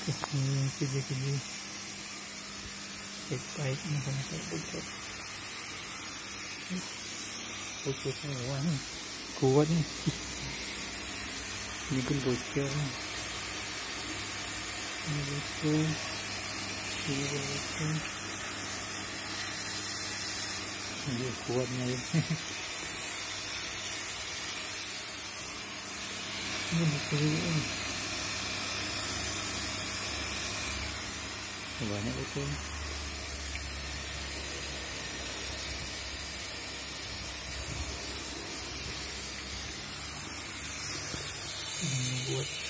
Ini kerja-kerja baik-baik ni kalau tak bocor. Bocor semua ni. Kuat ni. Ini pun bocor. Ini bocor. Ini bocor. Ini kuatnya ya. Ini bocor ni. Banyak bocor. Buat